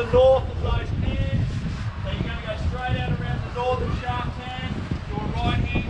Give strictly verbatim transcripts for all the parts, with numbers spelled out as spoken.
the north of those pins. So you're going to go straight out around the northern shaft hand, do a right hand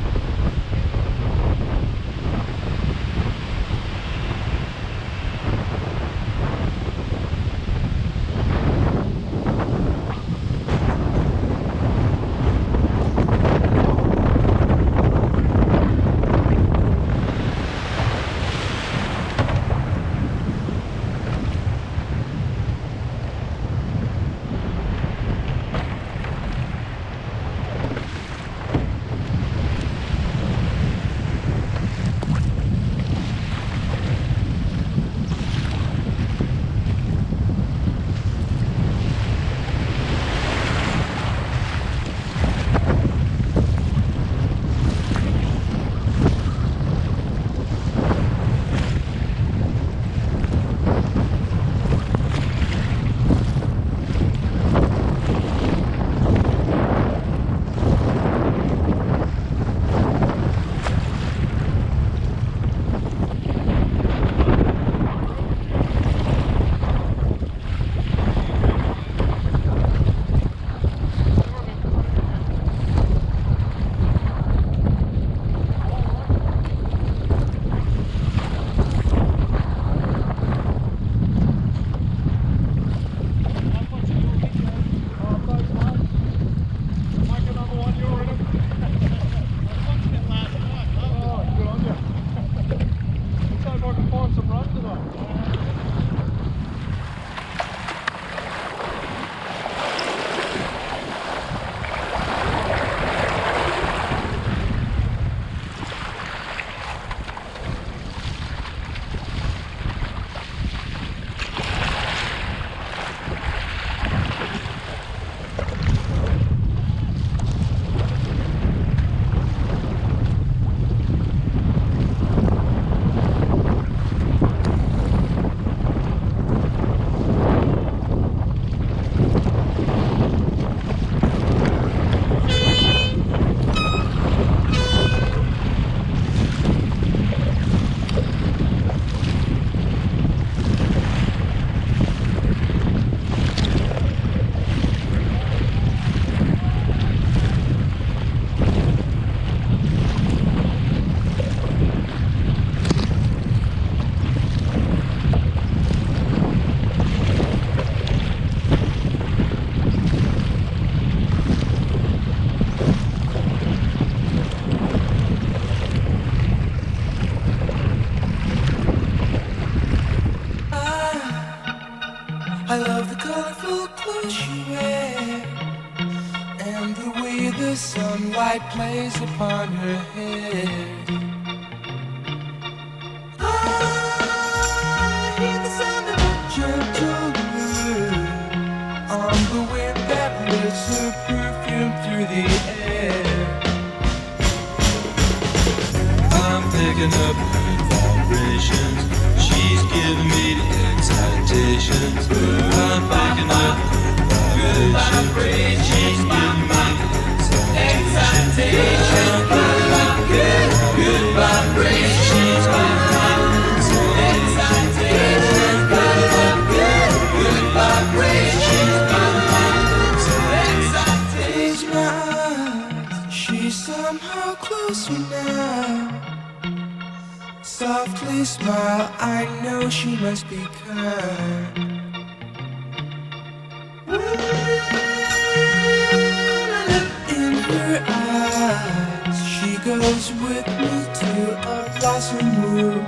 I love the colorful clothes you wear and the way the sunlight plays upon her hair. I hear the sound of a gentle wind on the wind that lifts her perfume through the air. I'm picking up good vibrations. She's giving me the excitations. I'm picking up good vibrations. She's giving me the excitations. Good, good vibrations. She's giving me the excitations. Good, good vibrations. She's giving me the excitations. Close my eyes. She's somehow closer now. Softly smile, I know she must be kind. In her eyes, she goes with me to a blossom room.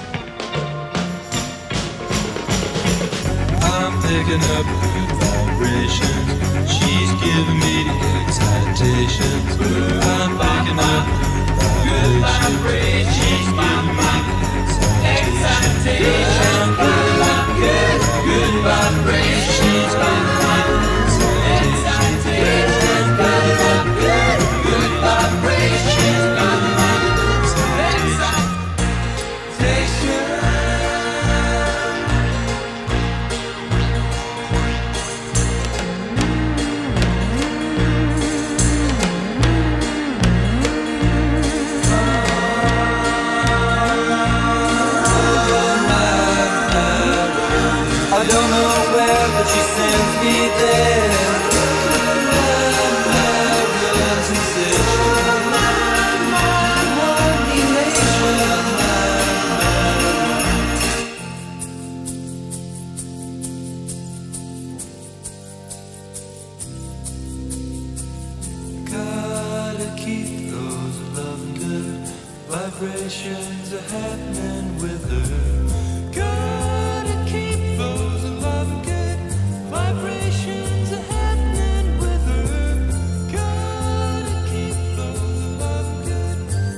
I'm picking up good vibrations. She's giving me the excitations. I'm picking up good vibrations. She's giving me excitation, good, good, good vibrations. She's giving me excitation, good, good, good vibrations. She's giving me excitation. Oh, my don't know where, but she sends me there. My realization, my elation, gotta keep those lavender vibrations are happening with her. Gotta keep those loving good vibrations are happening with her. Gotta keep those loving good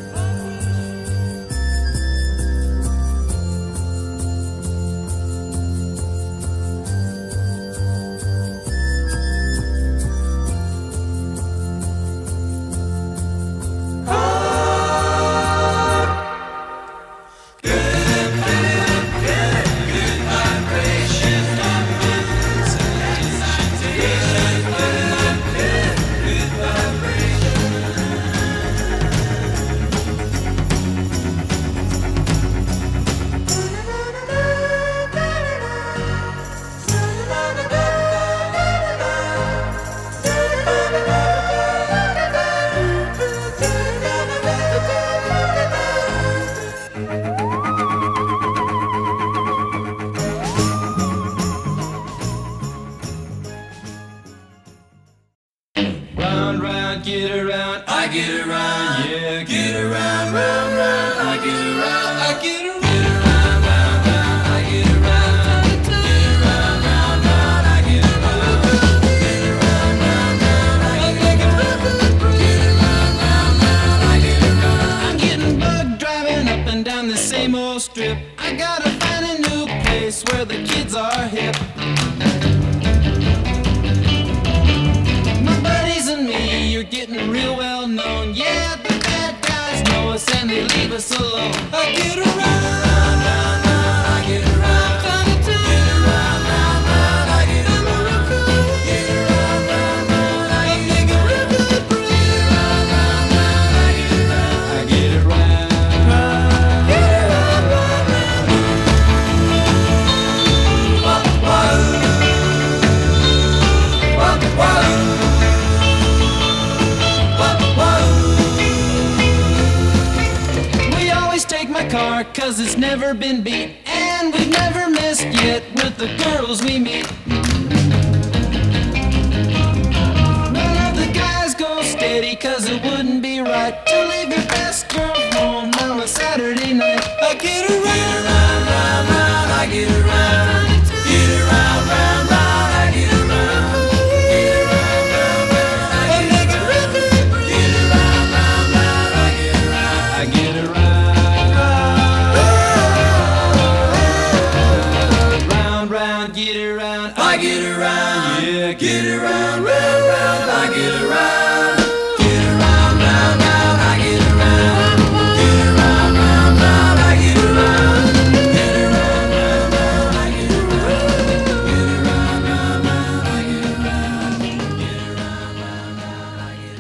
round, round, get around, I get around, yeah, get around, round, round, I get around, I get around, get around, round, round, I get around, get around, round, round, I get around, get around, round, round, I get around, get around, round, round, I get around. I'm getting bugged driving up and down the same old strip. I gotta find a new place where the kids are hip. You're getting real well known. Yeah, the bad guys know us and they leave us alone. I get around, round, round, round, I get around, time to time. Get around, round, round, I get around, get around, round, round, I get around, get around, round, round, I get around, I get around, get around, round, round. Wah, wah, wah, wah. Take my car, cause it's never been beat, and we've never missed yet with the girls we meet. None of the guys go steady, cause it wouldn't be right to leave your best girl home on a Saturday night. I get around, round, round, round, I get around, get around, round, round, I get around, get around, round, round, I get around, get around, round, round, I get around, I get around. Get around, I get around, yeah, get around, round, round, I get around, get around, round, round, I get around, get around, round, round, I get around, get around, round, round, I get around, get around, round, round, I get around, get around, round, round, I get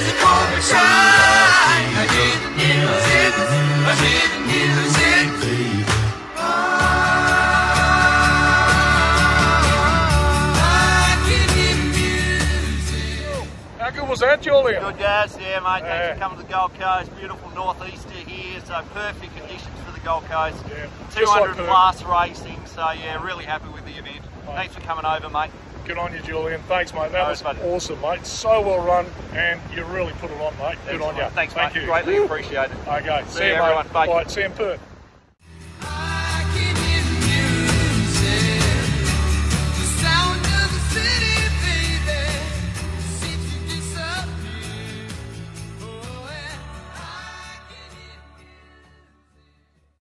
music for the shine. I hear the music, I hear the music. How good was that, Julian? Good, guys. Yeah, mate. Thanks Yeah. for coming to the Gold Coast. Beautiful northeaster here, so perfect conditions for the Gold Coast. Yeah, two just like hundred Perth. plus racing, so yeah, really happy with the event. Mate. Thanks for coming over, mate. Good on you, Julian. Thanks, mate. That No, was buddy. awesome, mate. So well run, and you really put it on, mate. Good on you. Thanks, Thank mate. you. Greatly appreciated. Okay, See see you, you, everyone. mate. Bye. All right, see you in Perth.